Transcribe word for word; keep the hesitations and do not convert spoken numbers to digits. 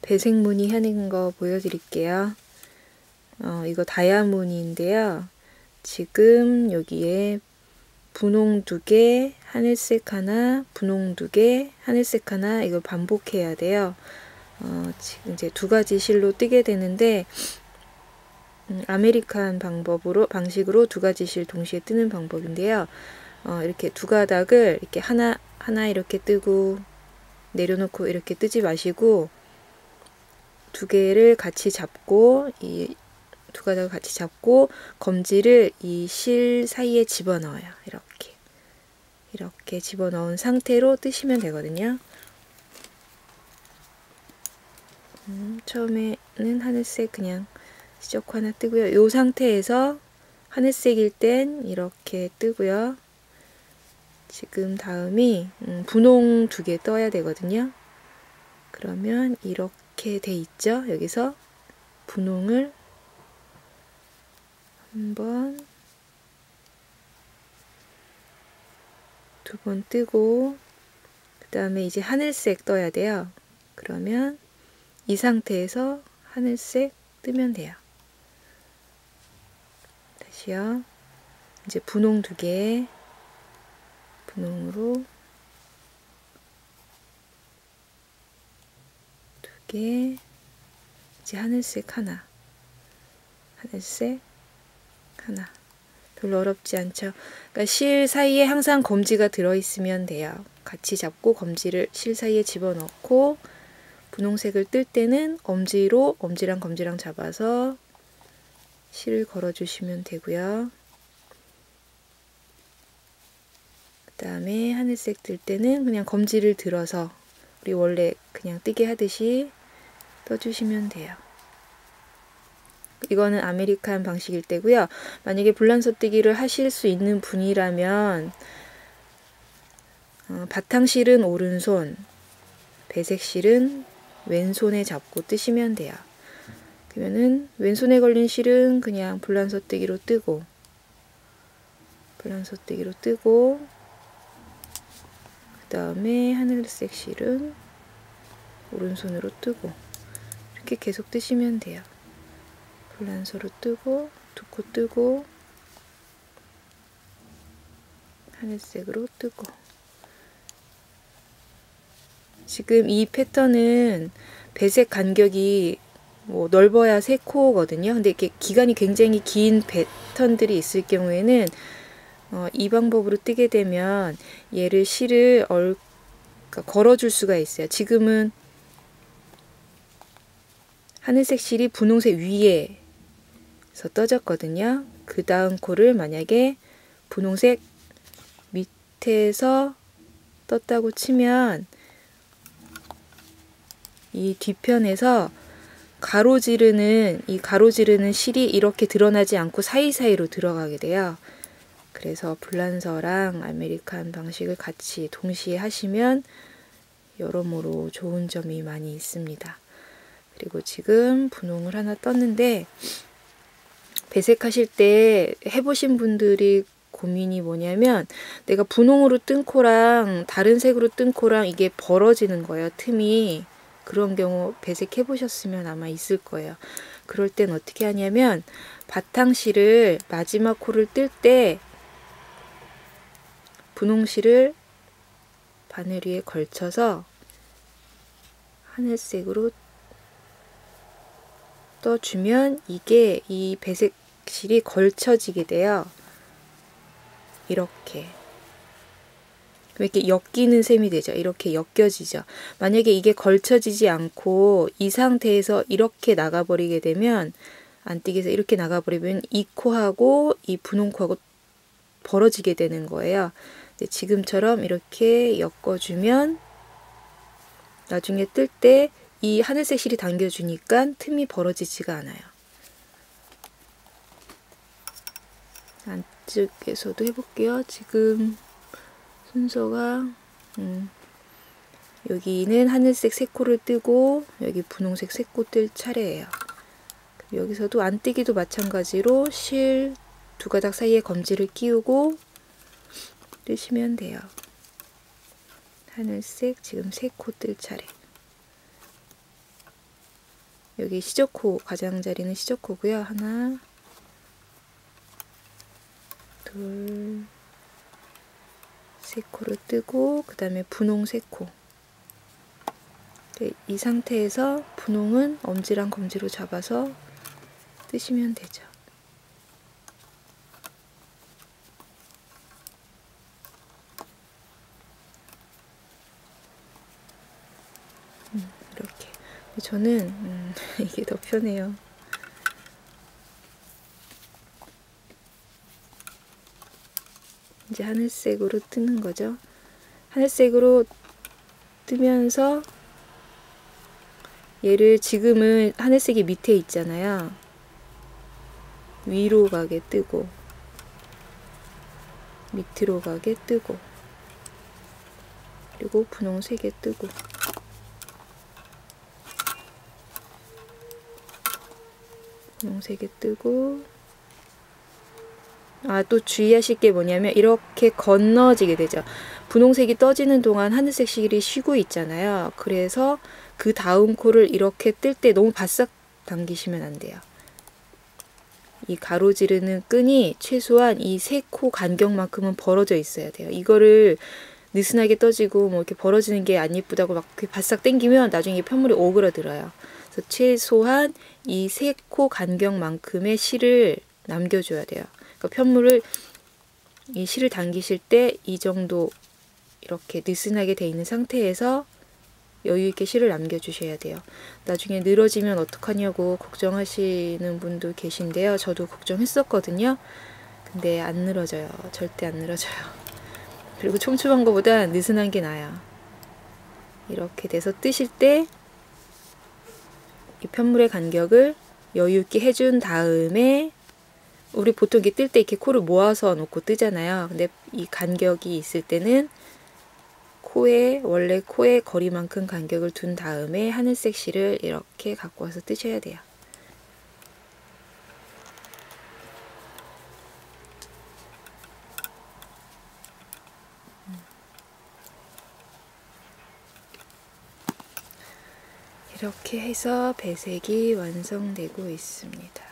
배색 무늬 하는 거 보여드릴게요. 어, 이거 다이아무늬인데요. 지금 여기에 분홍 두 개, 하늘색 하나, 분홍 두 개, 하늘색 하나, 이걸 반복해야 돼요. 어, 지금 이제 두 가지 실로 뜨게 되는데, 음, 아메리칸 방법으로, 방식으로 두 가지 실 동시에 뜨는 방법인데요. 어, 이렇게 두 가닥을 이렇게 하나, 하나 이렇게 뜨고, 내려놓고 이렇게 뜨지 마시고, 두 개를 같이 잡고, 이 두 가닥을 같이 잡고, 검지를 이 실 사이에 집어넣어요. 이렇게. 이렇게 집어넣은 상태로 뜨시면 되거든요. 음, 처음에는 하늘색 그냥 시적 하나 뜨고요. 이 상태에서 하늘색일 땐 이렇게 뜨고요. 지금 다음이 음, 분홍 두 개 떠야 되거든요. 그러면 이렇게 돼 있죠. 여기서 분홍을 한번, 두 번 뜨고, 그 다음에 이제 하늘색 떠야 돼요. 그러면 이 상태에서 하늘색 뜨면 돼요. 다시요. 이제 분홍 두 개, 분홍으로 두 개, 이제 하늘색 하나, 하늘색 하나. 별로 어렵지 않죠. 그러니까 실 사이에 항상 검지가 들어있으면 돼요. 같이 잡고 검지를 실 사이에 집어넣고, 분홍색을 뜰 때는 엄지로, 엄지랑 검지랑 잡아서 실을 걸어주시면 되고요. 그 다음에 하늘색 뜰 때는 그냥 검지를 들어서 우리 원래 그냥 뜨게 하듯이 떠주시면 돼요. 이거는 아메리칸 방식일 때고요. 만약에 불란서뜨기를 하실 수 있는 분이라면 어, 바탕실은 오른손, 배색실은 왼손에 잡고 뜨시면 돼요. 그러면은 왼손에 걸린 실은 그냥 불란서뜨기로 뜨고, 불란서뜨기로 뜨고, 그 다음에 하늘색 실은 오른손으로 뜨고, 이렇게 계속 뜨시면 돼요. 불란서로 뜨고, 두 코 뜨고, 하늘색으로 뜨고. 지금 이 패턴은 배색 간격이 뭐 넓어야 세 코거든요. 근데 이렇게 기간이 굉장히 긴 패턴들이 있을 경우에는 어, 이 방법으로 뜨게 되면 얘를 실을 얼, 그러니까 걸어줄 수가 있어요. 지금은 하늘색 실이 분홍색 위에서 떠졌거든요. 그 다음 코를 만약에 분홍색 밑에서 떴다고 치면 이 뒤편에서 가로지르는, 이 가로지르는 실이 이렇게 드러나지 않고 사이사이로 들어가게 돼요. 그래서 불란서랑 아메리칸 방식을 같이 동시에 하시면 여러모로 좋은 점이 많이 있습니다. 그리고 지금 분홍을 하나 떴는데, 배색하실 때 해보신 분들이 고민이 뭐냐면, 내가 분홍으로 뜬 코랑 다른 색으로 뜬 코랑 이게 벌어지는 거예요, 틈이. 그런 경우 배색해 보셨으면 아마 있을 거예요. 그럴 땐 어떻게 하냐면, 바탕실을 마지막 코를 뜰 때 분홍실을 바늘 위에 걸쳐서 하늘색으로 떠주면 이게 이 배색실이 걸쳐지게 돼요. 이렇게. 이렇게 엮이는 셈이 되죠. 이렇게 엮여지죠. 만약에 이게 걸쳐지지 않고 이 상태에서 이렇게 나가버리게 되면, 안뜨기에서 이렇게 나가버리면 이 코하고 이 분홍 코하고 벌어지게 되는 거예요. 지금처럼 이렇게 엮어주면 나중에 뜰 때 이 하늘색 실이 당겨주니까 틈이 벌어지지가 않아요. 안쪽에서도 해볼게요. 지금 순서가 음, 여기는 하늘색 세 코를 뜨고 여기 분홍색 세 코 뜰 차례예요. 여기서도 안뜨기도 마찬가지로 실 두 가닥 사이에 검지를 끼우고 뜨시면 돼요. 하늘색 지금 세 코 뜰 차례. 여기 시저코, 가장자리는 시저코고요. 하나, 둘, 세 코를 뜨고 그 다음에 분홍 세 코. 이 상태에서 분홍은 엄지랑 검지로 잡아서 뜨시면 되죠. 음, 이렇게. 저는 음, 이게 더 편해요. 이제 하늘색으로 뜨는 거죠. 하늘색으로 뜨면서 얘를 지금은 하늘색이 밑에 있잖아요. 위로 가게 뜨고 밑으로 가게 뜨고 그리고 분홍색에 뜨고 분홍색에 뜨고 아, 또 주의하실 게 뭐냐면 이렇게 건너지게 되죠. 분홍색이 떠지는 동안 하늘색 실이 쉬고 있잖아요. 그래서 그 다음 코를 이렇게 뜰 때 너무 바싹 당기시면 안 돼요. 이 가로지르는 끈이 최소한 이 세 코 간격만큼은 벌어져 있어야 돼요. 이거를 느슨하게 떠지고 뭐 이렇게 벌어지는 게 안 예쁘다고 막 바싹 당기면 나중에 편물이 오그라들어요. 그래서 최소한 이 세 코 간격만큼의 실을 남겨줘야 돼요. 그러니까 편물을 이 실을 당기실 때 이 정도 이렇게 느슨하게 돼 있는 상태에서 여유 있게 실을 남겨주셔야 돼요. 나중에 늘어지면 어떡하냐고 걱정하시는 분도 계신데요. 저도 걱정했었거든요. 근데 안 늘어져요. 절대 안 늘어져요. 그리고 촘촘한 것보다 느슨한 게 나아요. 이렇게 돼서 뜨실 때 이 편물의 간격을 여유 있게 해준 다음에 우리 보통 이렇게 뜰 때 이렇게 코를 모아서 놓고 뜨잖아요. 근데 이 간격이 있을 때는 코에 원래 코의 거리만큼 간격을 둔 다음에 하늘색 실을 이렇게 갖고 와서 뜨셔야 돼요. 이렇게 해서 배색이 완성되고 있습니다.